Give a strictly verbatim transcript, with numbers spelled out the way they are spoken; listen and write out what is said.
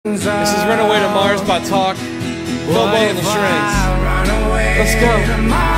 This is Runaway to Mars by Talk. Bobo and the Strings. Let's go.